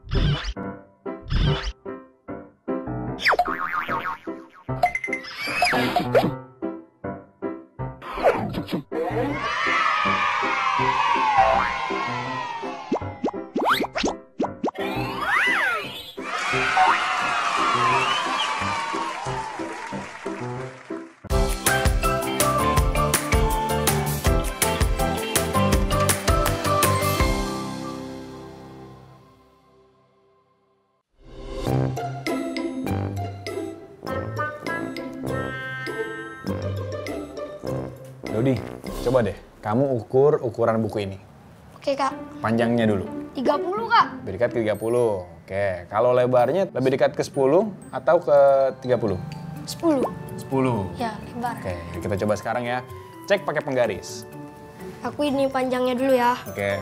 Dodi, coba deh, kamu ukur ukuran buku ini. Oke, Kak. Panjangnya dulu. 30, Kak. Lebih dekat ke 30. Oke, kalau lebarnya lebih dekat ke 10 atau ke 30? 10. 10. Ya, lebar. Oke, kita coba sekarang ya. Cek pakai penggaris. Aku ini panjangnya dulu ya. Oke.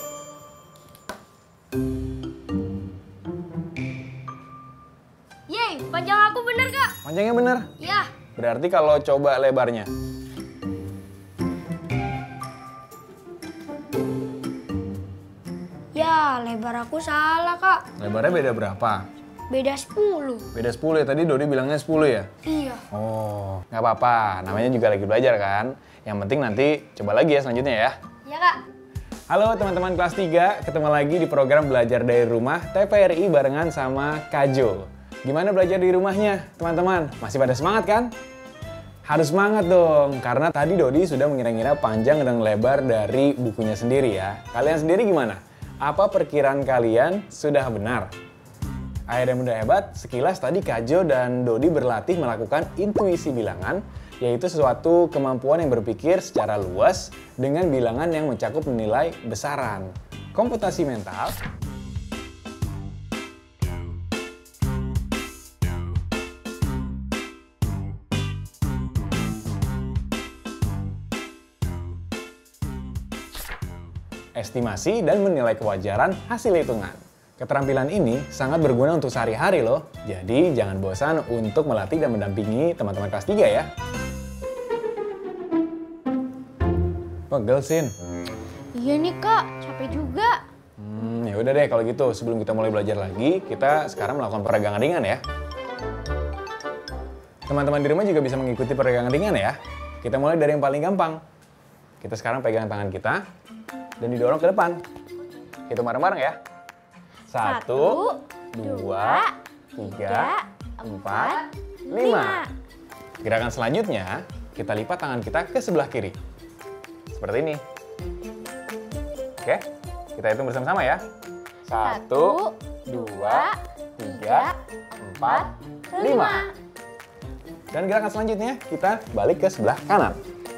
Yeay, panjang aku bener, Kak. Panjangnya bener. Ya. Berarti kalau coba lebarnya. Ya, lebar aku salah, Kak. Lebarnya beda berapa? Beda 10. Beda 10 ya, tadi Dodi bilangnya 10 ya? Iya. Oh, nggak apa-apa. Namanya juga lagi belajar kan? Yang penting nanti coba lagi ya selanjutnya ya. Iya, Kak. Halo teman-teman kelas 3, ketemu lagi di program Belajar dari Rumah TVRI barengan sama Kajo. Gimana belajar di rumahnya, teman-teman? Masih pada semangat kan? Harus semangat dong, karena tadi Dodi sudah mengira-ngira panjang dan lebar dari bukunya sendiri ya. Kalian sendiri gimana? Apa perkiraan kalian sudah benar? Ayah dan Bunda Hebat, sekilas tadi Kajo dan Dodi berlatih melakukan intuisi bilangan, yaitu sesuatu kemampuan yang berpikir secara luas dengan bilangan yang mencakup nilai besaran. Komputasi mental, estimasi dan menilai kewajaran hasil hitungan. Keterampilan ini sangat berguna untuk sehari-hari loh. Jadi jangan bosan untuk melatih dan mendampingi teman-teman kelas 3 ya. Pegel, Sin. Iya nih, Kak. Capek juga. Ya udah deh kalau gitu, sebelum kita mulai belajar lagi, kita sekarang melakukan peregangan ringan ya. Teman-teman di rumah juga bisa mengikuti peregangan ringan ya. Kita mulai dari yang paling gampang. Kita sekarang pegang tangan kita dan didorong ke depan. Hitung bareng-bareng ya. 1, 2, 3, 4, 5. Gerakan selanjutnya, kita lipat tangan kita ke sebelah kiri. Seperti ini. Oke, kita hitung bersama-sama ya. 1, 2, 3, 4, 5. Dan gerakan selanjutnya, kita balik ke sebelah kanan.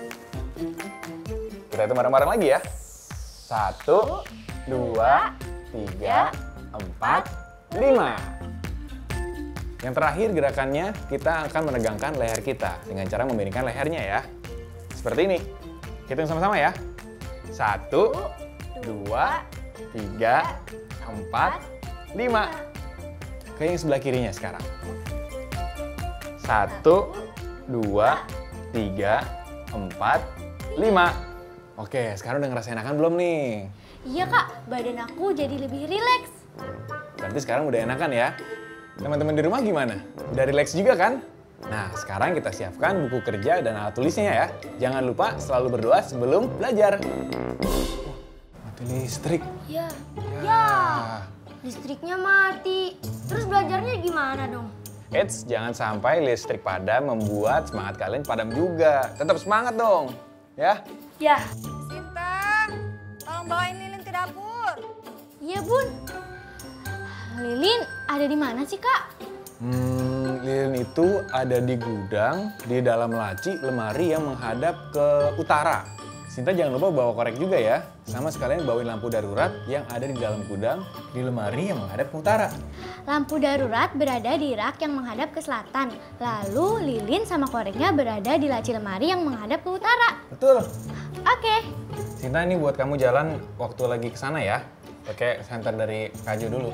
Kita hitung bareng-bareng lagi ya. 1, 2, 3, 4, 5. Yang terakhir gerakannya, kita akan menegangkan leher kita dengan cara memiringkan lehernya ya. Seperti ini. Hitung sama-sama ya. 1, 2, 3, 4, 5. Ke yang sebelah kirinya sekarang. 1, 2, 3, 4, 5. Oke, sekarang udah ngerasain enakan belum nih? Iya, Kak. Badan aku jadi lebih rileks. Berarti sekarang udah enakan ya? Teman-teman di rumah gimana? Udah rileks juga kan? Nah, sekarang kita siapkan buku kerja dan alat tulisnya ya. Jangan lupa selalu berdoa sebelum belajar. Mati listrik. Ya. Ya. Listriknya mati. Terus belajarnya gimana dong? Eits, jangan sampai listrik padam membuat semangat kalian padam juga. Tetap semangat dong, ya. Ya. Sinta, tolong bawain lilin ke dapur. Iya, Bun. Lilin ada di mana sih, Kak? Lilin itu ada di gudang, di dalam laci lemari yang menghadap ke utara. Sinta jangan lupa bawa korek juga ya. Sama sekalian bawain lampu darurat yang ada di dalam gudang, di lemari yang menghadap ke utara. Lampu darurat berada di rak yang menghadap ke selatan. Lalu lilin sama koreknya berada di laci lemari yang menghadap ke utara. Betul. Oke. Sinta, ini buat kamu jalan waktu lagi ke sana ya. Pakai senter dari Kajo dulu.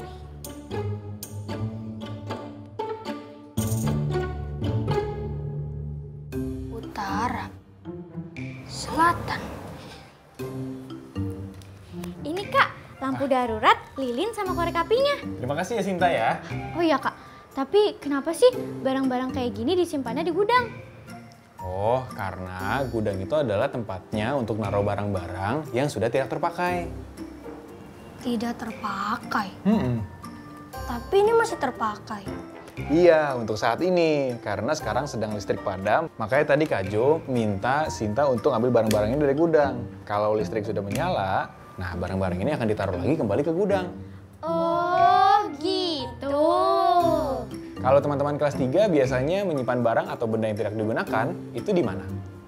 Utara. Selatan. Ini, Kak, lampu darurat, lilin, sama korek apinya. Terima kasih ya Sinta ya. Oh iya Kak, tapi kenapa sih barang-barang kayak gini disimpannya di gudang? Oh, karena gudang itu adalah tempatnya untuk naruh barang-barang yang sudah tidak terpakai. Tidak terpakai. Hmm. Tapi ini masih terpakai. Iya, untuk saat ini. Karena sekarang sedang listrik padam, makanya tadi Kak Jo minta Sinta untuk ambil barang-barang ini dari gudang. Kalau listrik sudah menyala, nah barang-barang ini akan ditaruh lagi kembali ke gudang. Oh, gitu. Kalau teman-teman kelas 3 biasanya menyimpan barang atau benda yang tidak digunakan, itu di mana?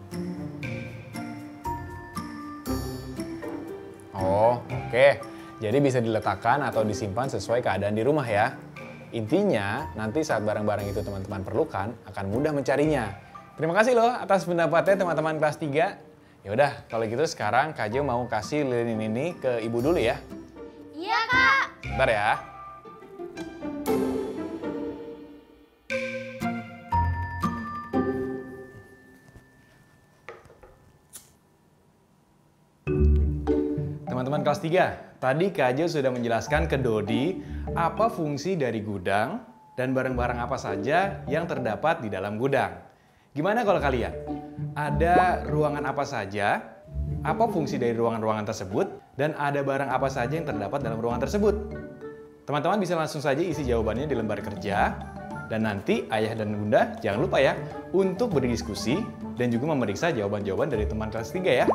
Oh, oke. Jadi bisa diletakkan atau disimpan sesuai keadaan di rumah ya. Intinya, nanti saat barang-barang itu teman-teman perlukan, akan mudah mencarinya. Terima kasih loh atas pendapatnya teman-teman kelas 3. Ya udah, kalau gitu sekarang Kak Jo mau kasih lilin ini ke Ibu dulu ya. Iya Kak. Bentar ya. Teman-teman kelas 3, tadi Kak Jo sudah menjelaskan ke Dodi apa fungsi dari gudang dan barang-barang apa saja yang terdapat di dalam gudang. Gimana kalau kalian? Ada ruangan apa saja, apa fungsi dari ruangan-ruangan tersebut, dan ada barang apa saja yang terdapat dalam ruangan tersebut? Teman-teman bisa langsung saja isi jawabannya di lembar kerja, dan nanti ayah dan bunda jangan lupa ya untuk berdiskusi dan juga memeriksa jawaban-jawaban dari teman kelas 3 ya.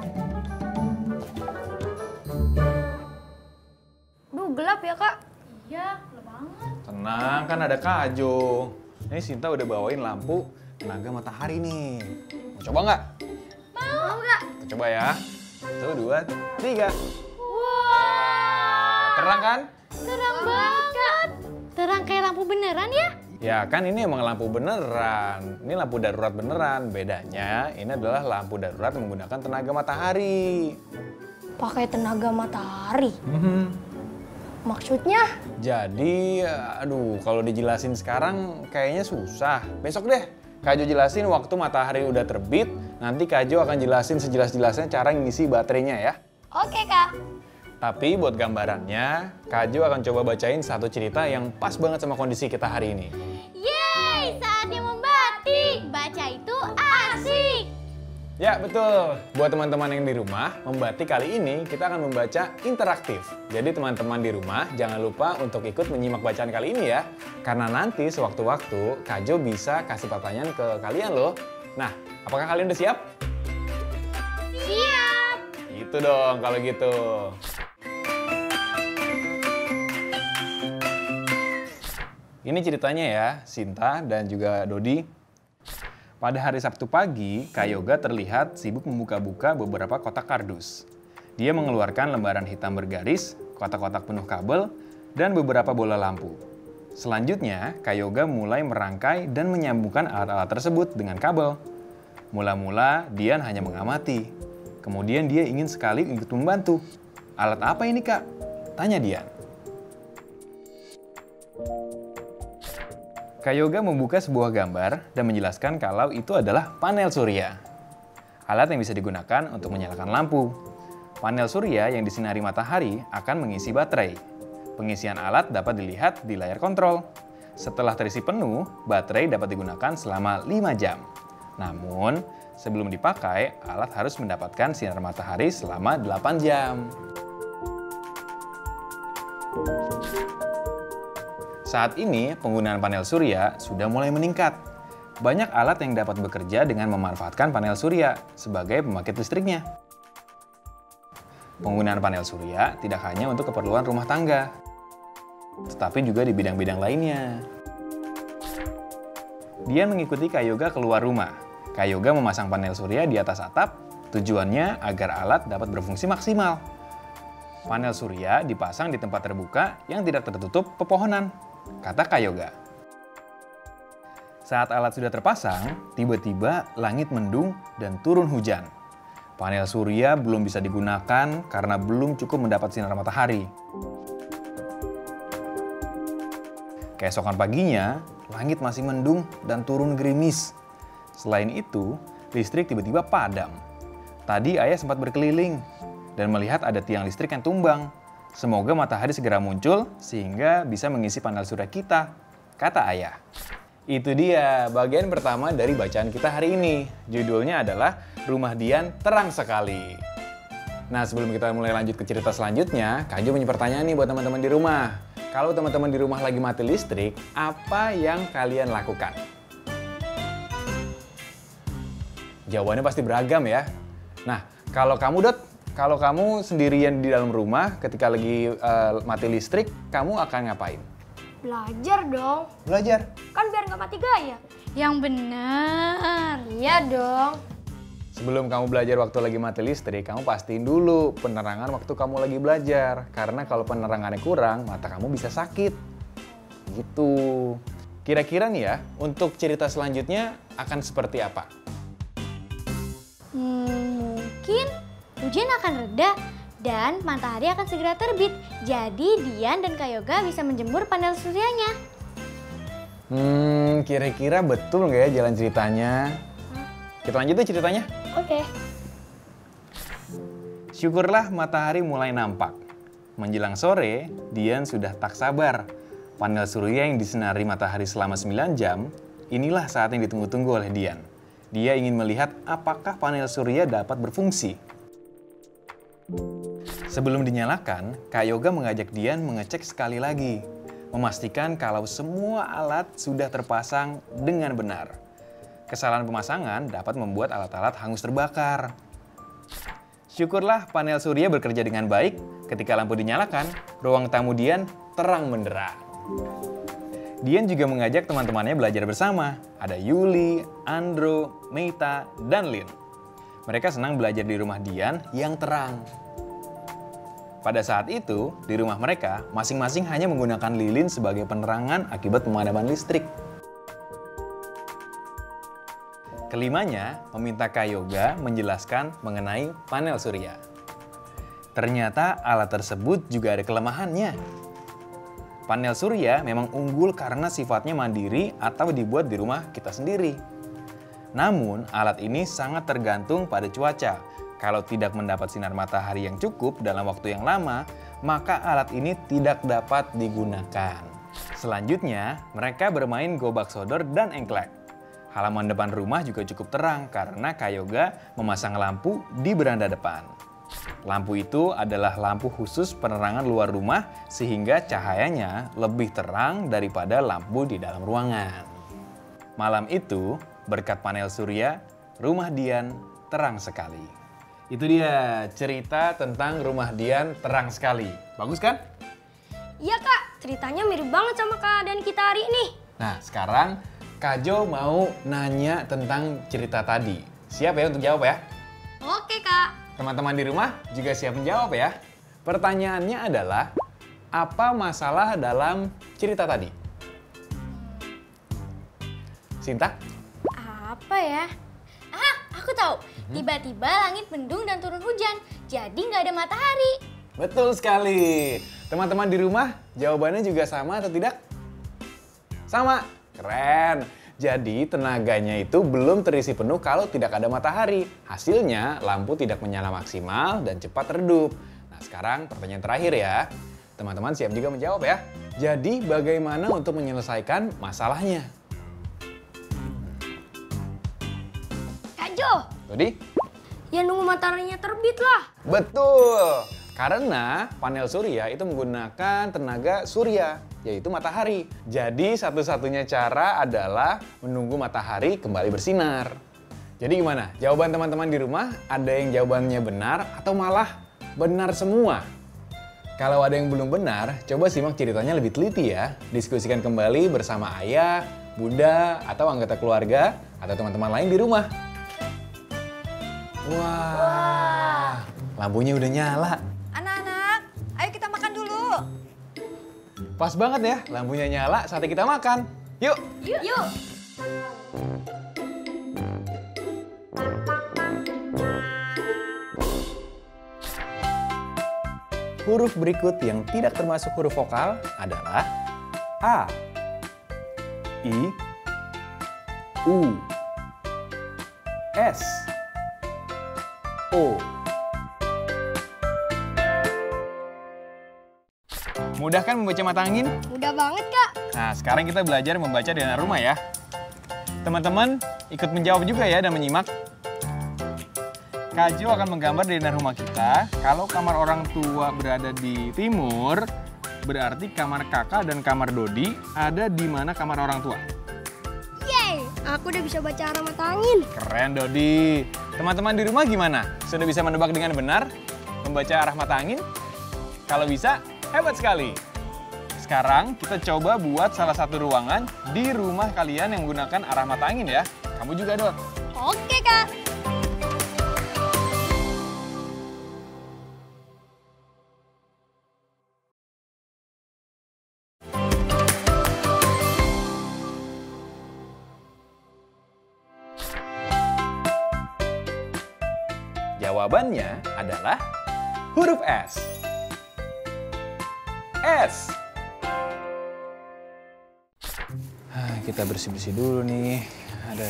Duh, gelap ya Kak. Iya, gelap banget. Tenang, kan ada Kak Jo. Ini Sinta udah bawain lampu tenaga matahari nih. Mau coba nggak? Mau nggak? Kita coba ya. 1, 2, 3. Wow, Terang kan? terang banget. Terang kayak lampu beneran ya? Ya kan ini emang lampu beneran. Ini lampu darurat beneran. Bedanya ini adalah lampu darurat menggunakan tenaga matahari. Pakai tenaga matahari. Maksudnya? Jadi, aduh, kalau dijelasin sekarang kayaknya susah. Besok deh, Kak Jo jelasin waktu matahari udah terbit. Nanti Kak Jo akan jelasin sejelas-jelasnya cara ngisi baterainya ya. Oke Kak. Tapi buat gambarannya, Kak Jo akan coba bacain satu cerita yang pas banget sama kondisi kita hari ini. Yeay, saatnya membatik. Baca itu asik. Ya, betul. Buat teman-teman yang di rumah, membatik kali ini kita akan membaca interaktif. Jadi teman-teman di rumah jangan lupa untuk ikut menyimak bacaan kali ini ya. Karena nanti sewaktu-waktu Kak Jo bisa kasih pertanyaan ke kalian loh. Nah, apakah kalian udah siap? Siap. Itu dong kalau gitu. Ini ceritanya ya, Sinta dan juga Dodi. Pada hari Sabtu pagi, Kak Yoga terlihat sibuk membuka-buka beberapa kotak kardus. Dia mengeluarkan lembaran hitam bergaris, kotak-kotak penuh kabel, dan beberapa bola lampu. Selanjutnya, Kak Yoga mulai merangkai dan menyambungkan alat-alat tersebut dengan kabel. Mula-mula, Dian hanya mengamati. Kemudian dia ingin sekali ikut membantu. Alat apa ini, Kak? Tanya Dian. Kak Yoga membuka sebuah gambar dan menjelaskan kalau itu adalah panel surya. Alat yang bisa digunakan untuk menyalakan lampu. Panel surya yang disinari matahari akan mengisi baterai. Pengisian alat dapat dilihat di layar kontrol. Setelah terisi penuh, baterai dapat digunakan selama 5 jam. Namun, sebelum dipakai, alat harus mendapatkan sinar matahari selama 8 jam. Saat ini, penggunaan panel surya sudah mulai meningkat. Banyak alat yang dapat bekerja dengan memanfaatkan panel surya sebagai pembangkit listriknya. Penggunaan panel surya tidak hanya untuk keperluan rumah tangga, tetapi juga di bidang-bidang lainnya. Dian mengikuti Kak Yoga keluar rumah. Kak Yoga memasang panel surya di atas atap, tujuannya agar alat dapat berfungsi maksimal. Panel surya dipasang di tempat terbuka yang tidak tertutup pepohonan, kata Kak Yoga. Saat alat sudah terpasang, tiba-tiba langit mendung dan turun hujan. Panel surya belum bisa digunakan karena belum cukup mendapat sinar matahari. Keesokan paginya, langit masih mendung dan turun gerimis. Selain itu, listrik tiba-tiba padam. Tadi ayah sempat berkeliling dan melihat ada tiang listrik yang tumbang. Semoga matahari segera muncul sehingga bisa mengisi panel surya kita, kata ayah. Itu dia bagian pertama dari bacaan kita hari ini. Judulnya adalah Rumah Dian Terang Sekali. Nah, sebelum kita mulai lanjut ke cerita selanjutnya, Kak Jo punya pertanyaan nih buat teman-teman di rumah. Kalau teman-teman di rumah lagi mati listrik, apa yang kalian lakukan? Jawabannya pasti beragam ya. Nah, kalau kamu Dot, kalau kamu sendirian di dalam rumah ketika lagi mati listrik, kamu akan ngapain? Belajar dong. Belajar. Kan biar nggak mati gaya. Yang benar. Iya dong. Sebelum kamu belajar waktu lagi mati listrik, kamu pastiin dulu penerangan waktu kamu lagi belajar. Karena kalau penerangannya kurang, mata kamu bisa sakit. Gitu. Kira-kira nih ya, untuk cerita selanjutnya akan seperti apa? Mungkin hujan akan reda dan matahari akan segera terbit. Jadi Dian dan Kak Yoga bisa menjemur panel suryanya. Kira-kira betul nggak ya jalan ceritanya? Kita lanjut tuh ceritanya. Oke. Syukurlah matahari mulai nampak. Menjelang sore, Dian sudah tak sabar. Panel surya yang disinari matahari selama 9 jam, inilah saat yang ditunggu-tunggu oleh Dian. Dia ingin melihat apakah panel surya dapat berfungsi. Sebelum dinyalakan, Kak Yoga mengajak Dian mengecek sekali lagi. Memastikan kalau semua alat sudah terpasang dengan benar. Kesalahan pemasangan dapat membuat alat-alat hangus terbakar. Syukurlah panel surya bekerja dengan baik. Ketika lampu dinyalakan, ruang tamu Dian terang benderang. Dian juga mengajak teman-temannya belajar bersama. Ada Yuli, Andro, Meita, dan Lin. Mereka senang belajar di rumah Dian yang terang. Pada saat itu, di rumah mereka, masing-masing hanya menggunakan lilin sebagai penerangan akibat pemadaman listrik. Kelimanya meminta Kak Yoga menjelaskan mengenai panel surya. Ternyata alat tersebut juga ada kelemahannya. Panel surya memang unggul karena sifatnya mandiri atau dibuat di rumah kita sendiri. Namun, alat ini sangat tergantung pada cuaca. Kalau tidak mendapat sinar matahari yang cukup dalam waktu yang lama, maka alat ini tidak dapat digunakan. Selanjutnya, mereka bermain gobak sodor dan engklek. Halaman depan rumah juga cukup terang karena Kak Yoga memasang lampu di beranda depan. Lampu itu adalah lampu khusus penerangan luar rumah sehingga cahayanya lebih terang daripada lampu di dalam ruangan. Malam itu, berkat panel surya, rumah Dian terang sekali. Itu dia cerita tentang rumah Dian terang sekali. Bagus kan? Iya Kak, ceritanya mirip banget sama keadaan kita hari ini. Nah, sekarang Kak Jo mau nanya tentang cerita tadi. Siap ya untuk jawab ya? Oke Kak. Teman-teman di rumah juga siap menjawab ya. Pertanyaannya adalah, apa masalah dalam cerita tadi? Sinta? Apa ya? Ah, aku tahu. Tiba-tiba langit mendung dan turun hujan. Jadi nggak ada matahari. Betul sekali. Teman-teman di rumah, jawabannya juga sama atau tidak? Sama. Keren. Jadi tenaganya itu belum terisi penuh kalau tidak ada matahari. Hasilnya lampu tidak menyala maksimal dan cepat redup. Nah, sekarang pertanyaan terakhir ya. Teman-teman siap juga menjawab ya. Jadi bagaimana untuk menyelesaikan masalahnya? Kak Jo, Tadi? ya nunggu mataharinya terbit lah. Betul. Karena panel surya itu menggunakan tenaga surya, yaitu matahari. Jadi satu-satunya cara adalah menunggu matahari kembali bersinar. Jadi gimana? Jawaban teman-teman di rumah ada yang jawabannya benar atau malah benar semua? Kalau ada yang belum benar, coba simak ceritanya lebih teliti ya. Diskusikan kembali bersama ayah, bunda, atau anggota keluarga, atau teman-teman lain di rumah. Wah, lampunya udah nyala. Anak-anak, ayo kita makan dulu. Pas banget ya, lampunya nyala saatnya kita makan. Yuk! Yuk. Huruf berikut yang tidak termasuk huruf vokal adalah A, I, U, S, O. Mudah kan membaca mata angin? Mudah banget, Kak. Nah, sekarang kita belajar membaca denah rumah ya. Teman-teman ikut menjawab juga ya dan menyimak. Kak Jo akan menggambar denah rumah kita. Kalau kamar orang tua berada di timur, berarti kamar kakak dan kamar Dodi ada di mana kamar orang tua? Yeay, aku udah bisa baca arah mata angin. Keren Dodi. Teman-teman di rumah gimana? Sudah bisa menebak dengan benar? Membaca arah mata angin? Kalau bisa, hebat sekali. Sekarang kita coba buat salah satu ruangan di rumah kalian yang menggunakan arah mata angin ya. Kamu juga, Dot. Oke, Kak. Jawabannya adalah huruf S. S. Kita bersih-bersih dulu nih. Ada.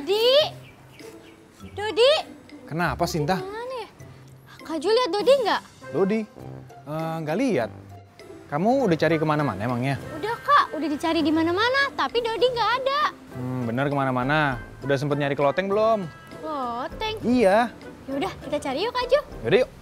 Dodi, Kenapa, Sinta? mana ya? Kak Jo lihat Dodi nggak? Dodi, nggak lihat. Kamu udah cari kemana-mana emangnya? Udah Kak, udah dicari di mana-mana, tapi Dodi nggak ada. Bener kemana-mana. Udah sempet nyari ke loteng belum? Loteng. Iya. Yaudah, kita cari yuk Kak Jo. Yaudah yuk.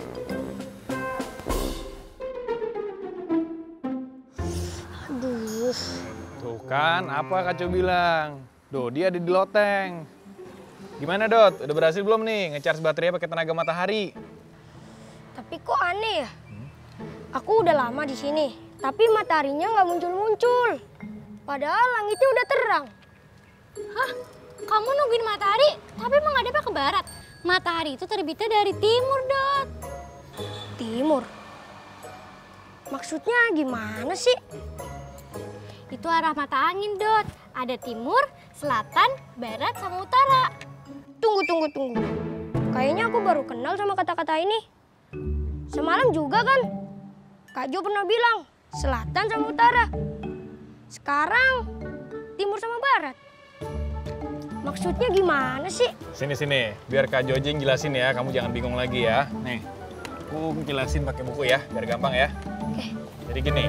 Aduh. Tuh kan, apa Kak Jo bilang? Dodi ada di loteng. Gimana, Dot? Udah berhasil belum nih ngecharge baterai pakai tenaga matahari? Tapi kok aneh ya? Aku udah lama di sini, tapi mataharinya nggak muncul-muncul. Padahal langitnya udah terang. Hah? Kamu nungguin matahari, tapi menghadapnya ke barat. Matahari itu terbitnya dari timur, Dot. Timur? Maksudnya gimana sih? Itu arah mata angin, Dot. Ada timur, selatan, barat, sama utara. Tunggu. Kayaknya aku baru kenal sama kata-kata ini. Semalam juga kan? Kak Jo pernah bilang selatan sama utara. Sekarang timur sama barat. Maksudnya gimana sih? Sini, biar Kak Jojeng jelasin ya, kamu jangan bingung lagi ya. Nih, aku jelasin pakai buku ya, biar gampang ya. Oke. Jadi gini.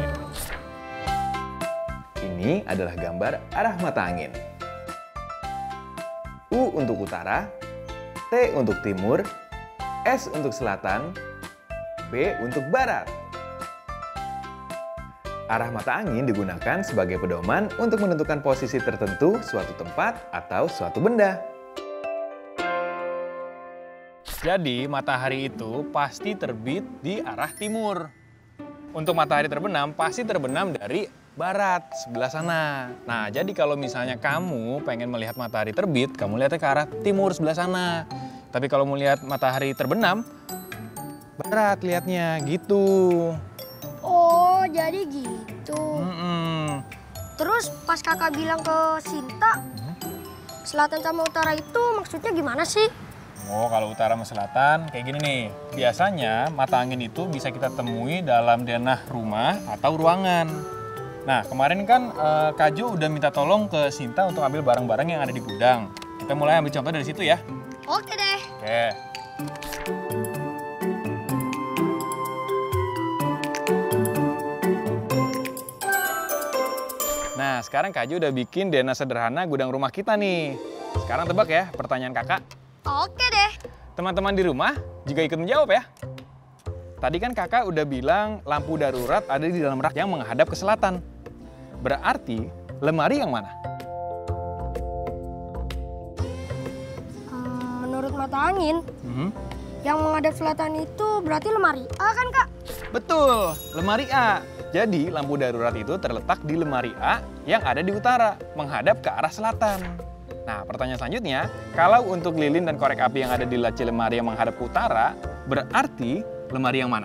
Ini adalah gambar arah mata angin. U untuk utara, T untuk timur, S untuk selatan, B untuk barat. Arah mata angin digunakan sebagai pedoman untuk menentukan posisi tertentu suatu tempat atau suatu benda. Jadi, matahari itu pasti terbit di arah timur. Untuk matahari terbenam, pasti terbenam dari barat, sebelah sana. Nah, jadi kalau misalnya kamu pengen melihat matahari terbit, kamu lihatnya ke arah timur sebelah sana. Tapi kalau mau lihat matahari terbenam, barat lihatnya, gitu. Oh, jadi gitu. Terus pas kakak bilang ke Sinta, selatan sama utara itu maksudnya gimana sih? Oh, kalau utara sama selatan kayak gini nih. Biasanya mata angin itu bisa kita temui dalam denah rumah atau ruangan. Nah, kemarin kan Kak Jo udah minta tolong ke Sinta untuk ambil barang-barang yang ada di gudang. Kita mulai ambil contoh dari situ ya. Oke deh. Oke. Nah, sekarang Kak Jo udah bikin denah sederhana gudang rumah kita nih. Sekarang tebak ya pertanyaan kakak. Oke deh. Teman-teman di rumah juga ikut menjawab ya. Tadi kan kakak udah bilang lampu darurat ada di dalam rak yang menghadap ke selatan. Berarti lemari yang mana? Menurut mata angin, yang menghadap selatan itu berarti lemari A kan kak? Betul, lemari A. Jadi lampu darurat itu terletak di lemari A yang ada di utara, menghadap ke arah selatan. Nah, pertanyaan selanjutnya, kalau untuk lilin dan korek api yang ada di laci lemari yang menghadap ke utara, berarti lemari yang mana?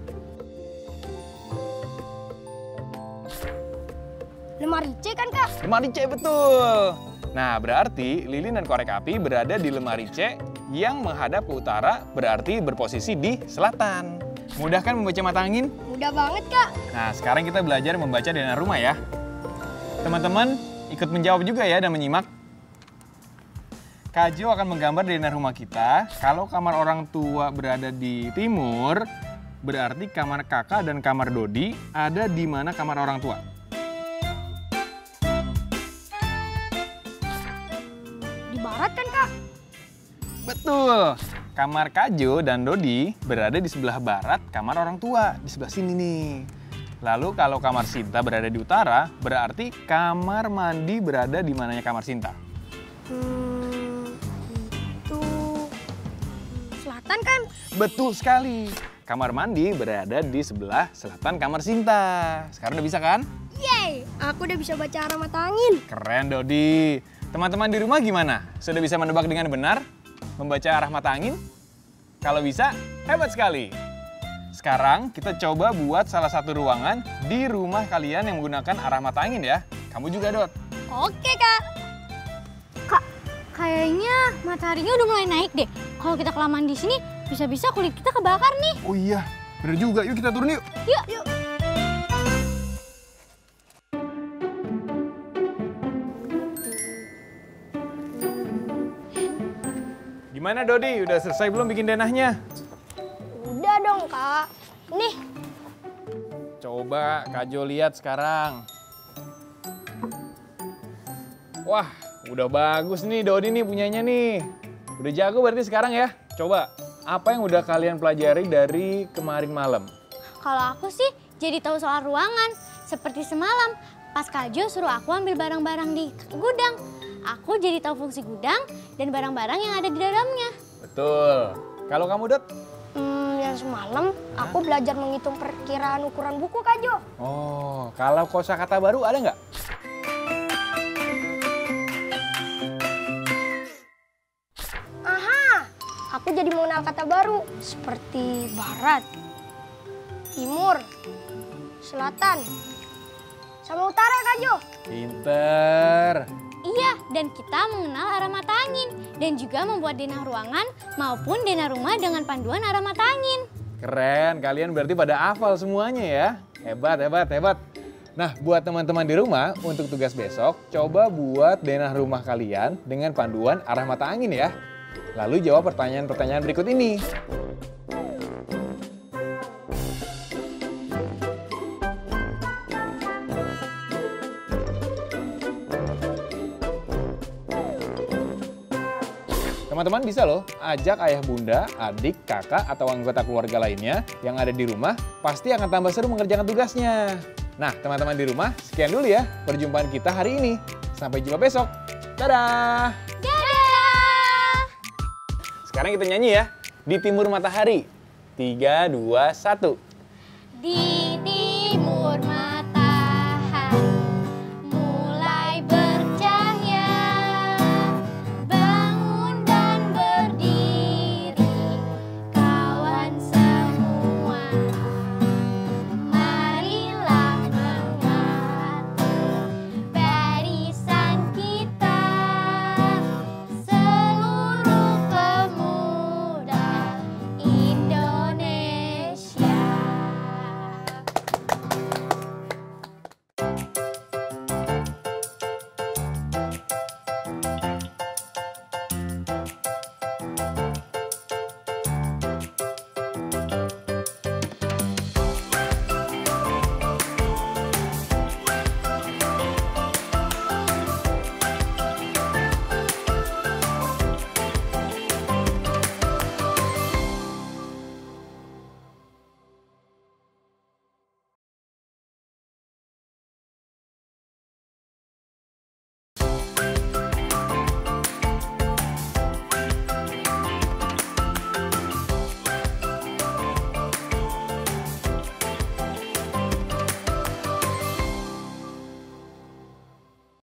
Lemari C kan kak? Lemari C, betul. Nah, berarti lilin dan korek api berada di lemari C yang menghadap ke utara, berarti berposisi di selatan. Mudah kan membaca mata angin? Mudah banget kak. Nah, sekarang kita belajar membaca denah rumah ya. Teman-teman ikut menjawab juga ya dan menyimak. Kak Jo akan menggambar denah rumah kita. Kalau kamar orang tua berada di timur, berarti kamar kakak dan kamar Dodi ada di mana kamar orang tua? Di barat kan, Kak? Betul. Kamar Kajo dan Dodi berada di sebelah barat kamar orang tua, di sebelah sini nih. Lalu kalau kamar Sinta berada di utara, berarti kamar mandi berada di mananya kamar Sinta? Itu selatan kan? Betul sekali. Kamar mandi berada di sebelah selatan kamar Sinta. Sekarang udah bisa kan? Yeay, aku udah bisa baca arah mata angin. Keren, Dodi. Teman-teman di rumah gimana? Sudah bisa menebak dengan benar? Membaca arah mata angin? Kalau bisa, hebat sekali. Sekarang kita coba buat salah satu ruangan di rumah kalian yang menggunakan arah mata angin ya. Kamu juga, Dot. Oke, Kak. Kak, kayaknya mataharinya udah mulai naik deh. Kalau kita kelamaan di sini, bisa-bisa kulit kita kebakar nih. Oh iya, bener juga. Yuk kita turun yuk. Yuk. Gimana, Dodi? Udah selesai belum bikin denahnya? Udah dong, Kak. Nih, Coba Kajo lihat sekarang. Wah, udah bagus nih Dodi nih punyanya nih. Udah jago berarti sekarang ya. Coba, apa yang udah kalian pelajari dari kemarin malam? Kalau aku sih jadi tahu soal ruangan. Seperti semalam, pas Kajo suruh aku ambil barang-barang di gudang. Aku jadi tahu fungsi gudang dan barang-barang yang ada di dalamnya. Betul. Kalau kamu, Dot? yang semalam aku belajar menghitung perkiraan ukuran buku, Kak Jo. Oh, kalau kosakata baru ada nggak? Aha, aku jadi mengenal kata baru seperti barat, timur, selatan, sama utara, Kak Jo. Pinter. Iya, dan kita mengenal arah mata angin dan juga membuat denah ruangan maupun denah rumah dengan panduan arah mata angin. Keren, kalian berarti pada hafal semuanya ya. Hebat, hebat, hebat. Nah, buat teman-teman di rumah, untuk tugas besok, coba buat denah rumah kalian dengan panduan arah mata angin ya. Lalu jawab pertanyaan-pertanyaan berikut ini. Teman-teman bisa loh ajak ayah bunda, adik, kakak, atau anggota keluarga lainnya yang ada di rumah, pasti akan tambah seru mengerjakan tugasnya. Nah, teman-teman di rumah, sekian dulu ya perjumpaan kita hari ini. Sampai jumpa besok. Dadah! Dadah! Sekarang kita nyanyi ya, di timur matahari. 3, 2, 1. Di